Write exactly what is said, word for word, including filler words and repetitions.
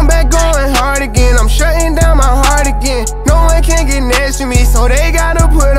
back going hard again. I'm shutting down my heart again. No one can get next to me, so they gotta put